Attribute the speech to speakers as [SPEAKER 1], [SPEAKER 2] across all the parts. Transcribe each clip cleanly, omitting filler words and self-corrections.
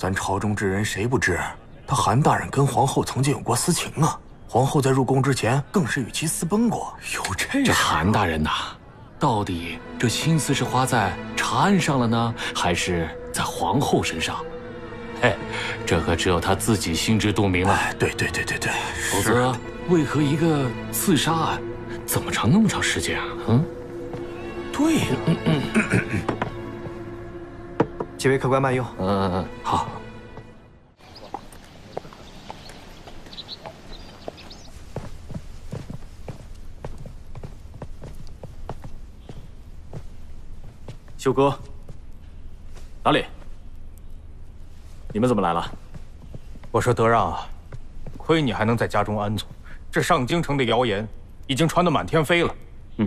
[SPEAKER 1] 咱朝中之人谁不知，他韩大人跟皇后曾经有过私情啊。皇后在入宫之前，更是与其私奔过。有这
[SPEAKER 2] 韩大人呐，到底这心思是花在查案上了呢，还是在皇后身上？嘿，这可只有他自己心知肚明了。
[SPEAKER 1] 对，
[SPEAKER 2] 否则为何一个刺杀案，怎么长那么长时间啊？嗯，
[SPEAKER 1] 对呀。
[SPEAKER 3] 几位客官慢用。
[SPEAKER 2] 好。
[SPEAKER 4] 修哥，哪里？你们怎么来了？
[SPEAKER 5] 我说德让啊，亏你还能在家中安坐，这上京城的谣言已经传得满天飞了。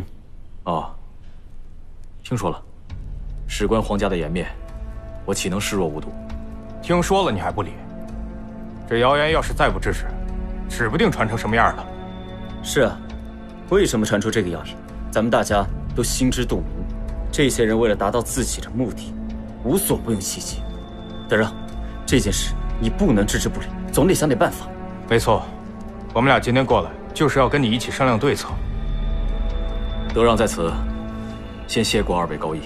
[SPEAKER 4] 听说了，事关皇家的颜面，我岂能视若无睹？
[SPEAKER 5] 听说了你还不理？这谣言要是再不制止，指不定传成什么样了。
[SPEAKER 6] 是啊，为什么传出这个谣言？咱们大家都心知肚明。这些人为了达到自己的目的，无所不用其极。德让，这件事你不能置之不理，总得想点办法。
[SPEAKER 5] 没错，我们俩今天过来就是要跟你一起商量对策。
[SPEAKER 4] 德让在此，先谢过二位高义。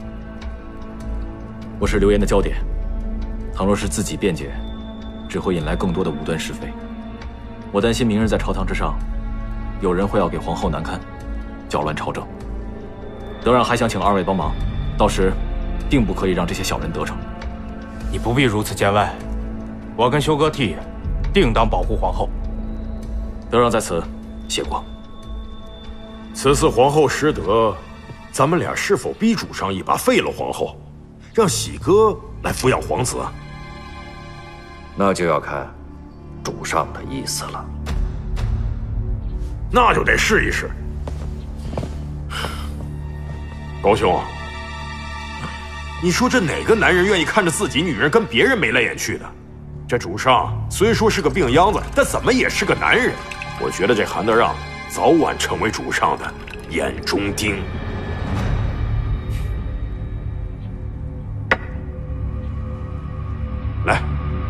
[SPEAKER 4] 我是流言的焦点，倘若是自己辩解，只会引来更多的无端是非。我担心明日在朝堂之上，有人会要给皇后难堪，搅乱朝政。德让还想请二位帮忙，到时定不可以让这些小人得逞。
[SPEAKER 5] 你不必如此见外，我跟修哥替，定当保护皇后。
[SPEAKER 4] 德让在此谢过。
[SPEAKER 7] 此次皇后失德，咱们俩是否逼主上一把废了皇后，让喜哥来抚养皇子？
[SPEAKER 8] 那就要看主上的意思了。
[SPEAKER 7] 那就得试一试。高兄，你说这哪个男人愿意看着自己女人跟别人眉来眼去的？这主上虽说是个病秧子，但怎么也是个男人。我觉得这韩德让早晚成为主上的眼中钉。来，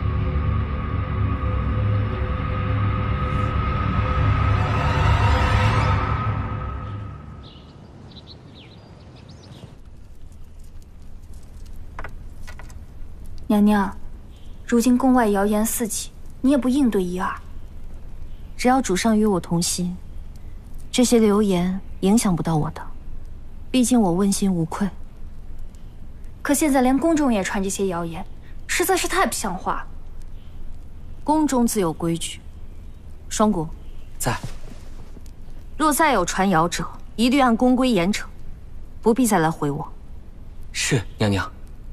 [SPEAKER 9] 娘娘，如今宫外谣言四起，你也不应对一二。
[SPEAKER 10] 只要主上与我同心，这些流言影响不到我的。毕竟我问心无愧。
[SPEAKER 9] 可现在连宫中也传这些谣言，实在是太不像话了。
[SPEAKER 10] 宫中自有规矩。双国
[SPEAKER 3] 在。
[SPEAKER 10] 若再有传谣者，一律按宫规严惩，不必再来回我。
[SPEAKER 3] 是娘娘。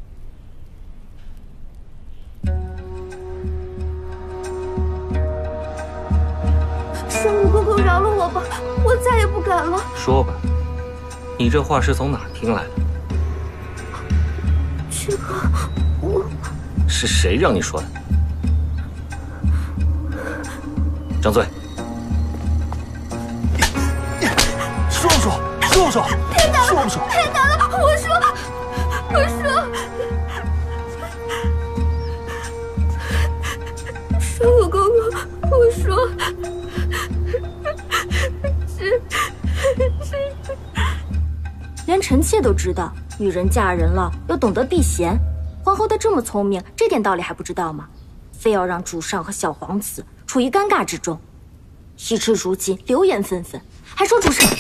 [SPEAKER 9] 圣母公公饶了我吧，我再也不敢了。
[SPEAKER 3] 说吧，你这话是从哪儿听来的？
[SPEAKER 9] 这个，我
[SPEAKER 3] 是谁让你说的？张嘴！
[SPEAKER 1] 说不说？说不说？
[SPEAKER 9] 太难了！
[SPEAKER 1] 说不说？
[SPEAKER 9] 太难了！我说。圣母公公，我说。连臣妾都知道，女人嫁人了要懂得避嫌。皇后她这么聪明，这点道理还不知道吗？非要让主上和小皇子处于尴尬之中。岂知如今流言纷纷，还说主上……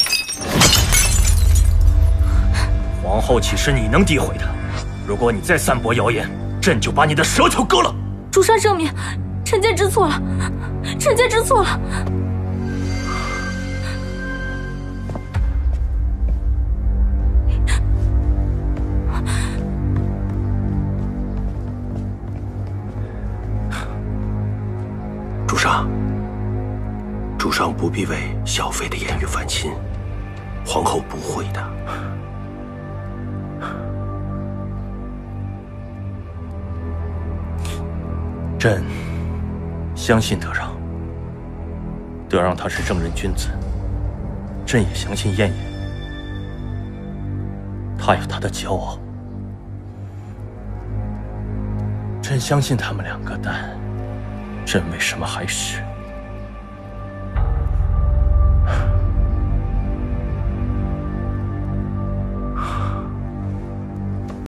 [SPEAKER 11] 皇后岂是你能诋毁的？如果你再散播谣言，朕就把你的舌头割了！
[SPEAKER 9] 主上圣明，臣妾知错了，臣妾知错了。
[SPEAKER 8] 主上不必为小妃的言语烦心，皇后不会的。
[SPEAKER 11] 朕相信德让，德让他是正人君子，朕也相信燕燕，他有他的骄傲。 朕相信他们两个，但朕为什么还是